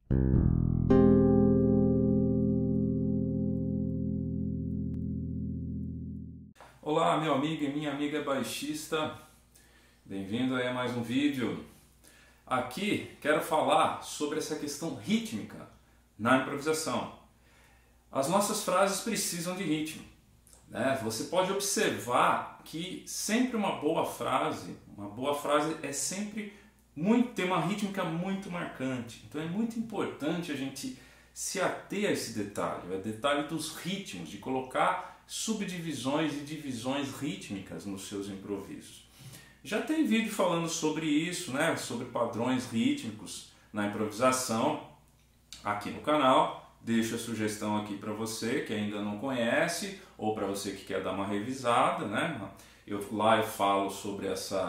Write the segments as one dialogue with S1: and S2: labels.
S1: Olá, meu amigo e minha amiga baixista, bem-vindo aí a mais um vídeo. Aqui quero falar sobre essa questão rítmica na improvisação. As nossas frases precisam de ritmo, né? Você pode observar que sempre uma boa frase é sempre tem uma rítmica muito marcante. Então é muito importante a gente se ater a esse detalhe, o detalhe dos ritmos, de colocar subdivisões e divisões rítmicas nos seus improvisos. Já tem vídeo falando sobre isso, né? Sobre padrões rítmicos na improvisação aqui no canal. Deixo a sugestão aqui para você que ainda não conhece ou para você que quer dar uma revisada, né? Lá eu falo sobre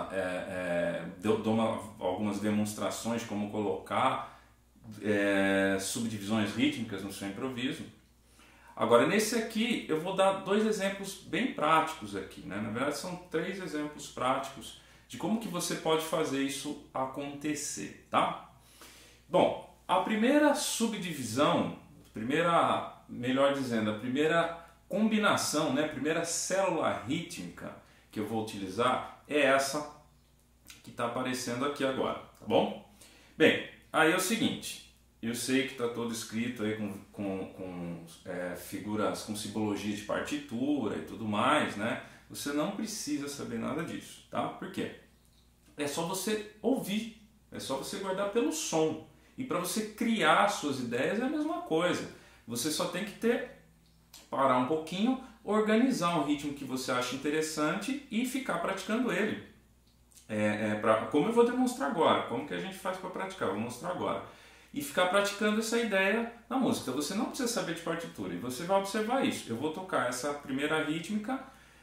S1: algumas demonstrações de como colocar subdivisões rítmicas no seu improviso. Agora, nesse aqui, eu vou dar dois exemplos bem práticos aqui, né? Na verdade, são três exemplos práticos de como que você pode fazer isso acontecer, tá? Bom, a primeira subdivisão, a primeira combinação, né? A primeira célula rítmica que eu vou utilizar é essa que está aparecendo aqui agora, tá bom? Bem, aí é o seguinte. Eu sei que está todo escrito aí com figuras, com simbologia de partitura e tudo mais, né? Você não precisa saber nada disso, tá? Por quê? É só você ouvir, é só você guardar pelo som. E para você criar suas ideias é a mesma coisa. Você só tem que parar um pouquinho, organizar um ritmo que você acha interessante e ficar praticando ele. Como eu vou demonstrar agora, como que a gente faz para praticar, vou mostrar agora. E ficar praticando essa ideia na música. Então você não precisa saber de partitura e você vai observar isso. Eu vou tocar essa primeira rítmica,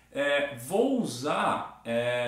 S1: vou usar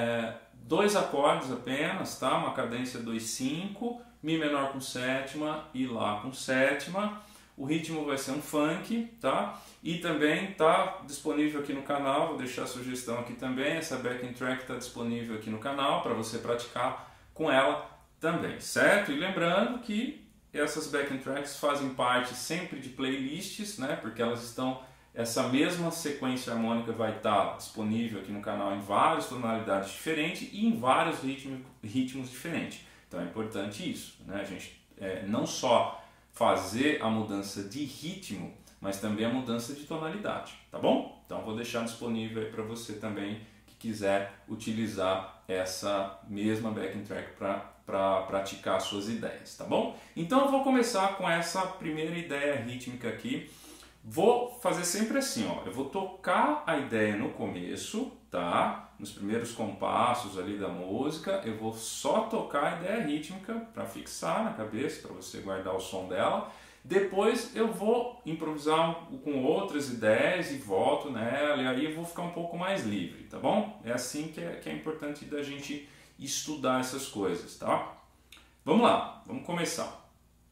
S1: dois acordes apenas, tá? Uma cadência 2/5, Mi menor com sétima e Lá com sétima. O ritmo vai ser um funk, tá? E também está disponível aqui no canal, vou deixar a sugestão aqui também, essa backing track está disponível aqui no canal para você praticar com ela também, certo? E lembrando que essas backing tracks fazem parte sempre de playlists, né? Porque essa mesma sequência harmônica vai estar disponível aqui no canal em várias tonalidades diferentes e em vários ritmos diferentes. Então é importante isso, né? A gente não só fazer a mudança de ritmo, mas também a mudança de tonalidade, tá bom? Então vou deixar disponível aí para você também que quiser utilizar essa mesma backing track para praticar suas ideias, tá bom? Então eu vou começar com essa primeira ideia rítmica aqui. Vou fazer sempre assim, ó. Eu vou tocar a ideia no começo, tá? Nos primeiros compassos ali da música, eu vou só tocar a ideia rítmica para fixar na cabeça, para você guardar o som dela. Depois eu vou improvisar com outras ideias e volto nela, e aí eu vou ficar um pouco mais livre, tá bom? É assim que é importante da gente estudar essas coisas, tá? Vamos lá, vamos começar.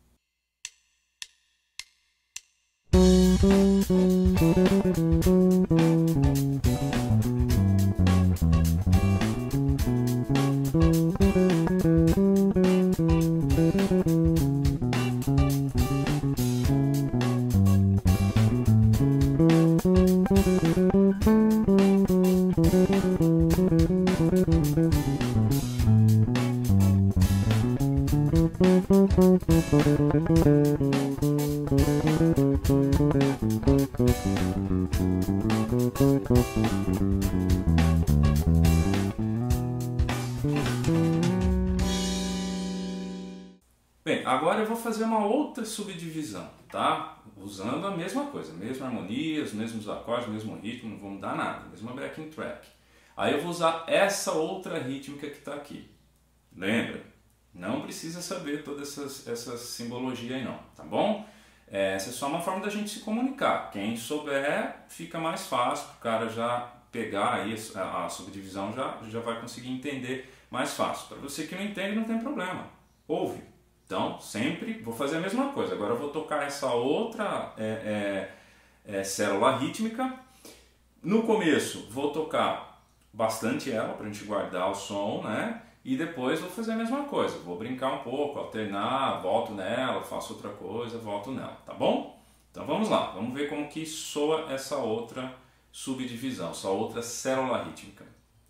S1: Bem, agora eu vou fazer uma outra subdivisão, tá? Usando a mesma coisa, mesma harmonia, os mesmos acordes, mesmo ritmo, não vou mudar nada, mesma backing track. Aí eu vou usar essa outra rítmica que está aqui. Lembra? Não precisa saber toda essa simbologia aí não, tá bom? Essa é só uma forma da gente se comunicar. Quem souber, fica mais fácil, o cara já pegar aí a subdivisão, já vai conseguir entender mais fácil. Para você que não entende, não tem problema. Ouve. Então, sempre vou fazer a mesma coisa. Agora eu vou tocar essa outra célula rítmica. No começo, vou tocar bastante ela para a gente guardar o som, né? e depois vou fazer a mesma coisa, vou brincar um pouco, alternar, volto nela, faço outra coisa, volto nela, tá bom? Então vamos lá, vamos ver como que soa essa outra subdivisão, essa outra célula rítmica.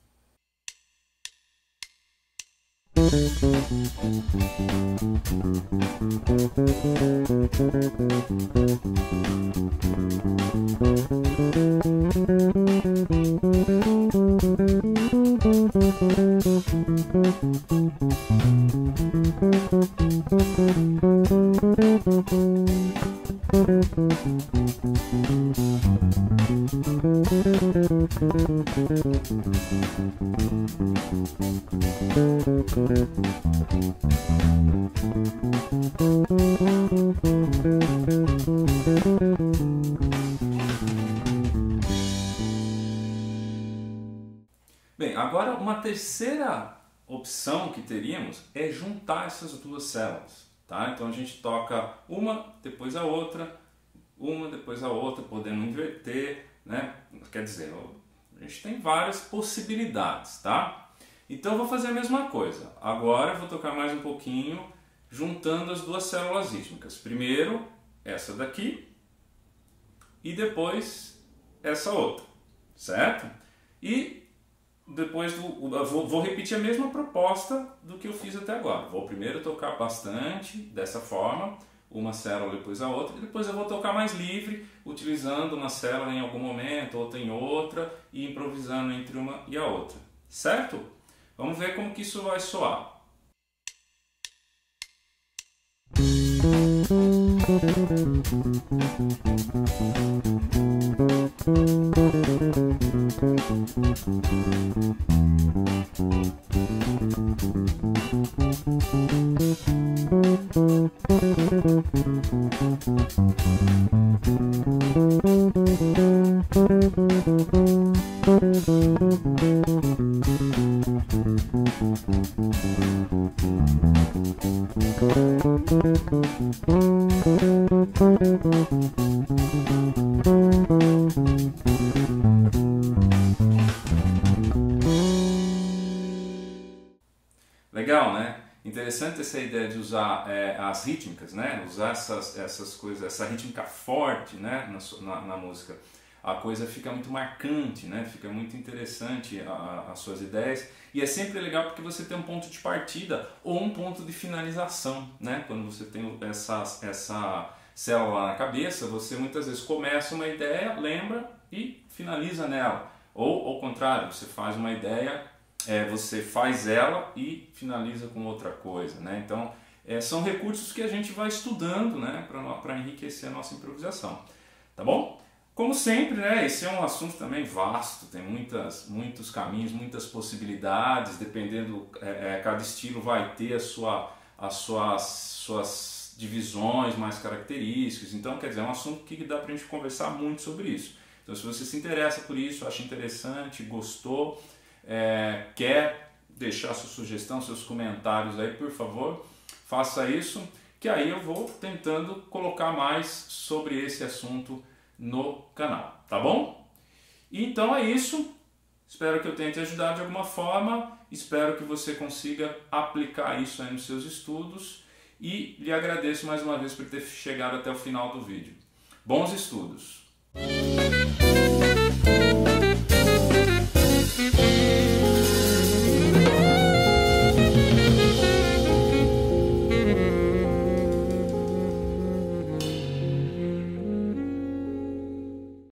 S1: Bem, agora uma terceira opção que teríamos é juntar essas duas células, tá? Então a gente toca uma, depois a outra, uma, depois a outra, podendo inverter, né? Quer dizer, a gente tem várias possibilidades, tá? Então eu vou fazer a mesma coisa. Agora eu vou tocar mais um pouquinho, juntando as duas células rítmicas. Primeiro essa daqui e depois essa outra, certo? E depois vou repetir a mesma proposta do que eu fiz até agora. Vou primeiro tocar bastante, dessa forma, uma célula depois a outra, e depois eu vou tocar mais livre, utilizando uma célula em algum momento, outra em outra, e improvisando entre uma e a outra, certo? Vamos ver como que isso vai soar. Legal, né? Interessante essa ideia de usar as rítmicas, né? Usar essas coisas, essa rítmica forte, né? na música. A coisa fica muito marcante, né? Fica muito interessante as suas ideias. E é sempre legal porque você tem um ponto de partida ou um ponto de finalização, né? Quando você tem essa célula na cabeça, você muitas vezes começa uma ideia, lembra e finaliza nela. Ou ao contrário, você faz uma ideia, você faz ela e finaliza com outra coisa, né? Então, são recursos que a gente vai estudando, né? Para enriquecer a nossa improvisação, tá bom? Como sempre, né, esse é um assunto também vasto, tem muitos caminhos, muitas possibilidades, dependendo, cada estilo vai ter as suas divisões mais características, então quer dizer, é um assunto que dá para a gente conversar muito sobre isso. Então se você se interessa por isso, acha interessante, gostou, quer deixar sua sugestão, seus comentários aí, por favor, faça isso, que aí eu vou tentando colocar mais sobre esse assunto no canal, tá bom? Então é isso, espero que eu tenha te ajudado de alguma forma, espero que você consiga aplicar isso aí nos seus estudos e lhe agradeço mais uma vez por ter chegado até o final do vídeo. Bons estudos!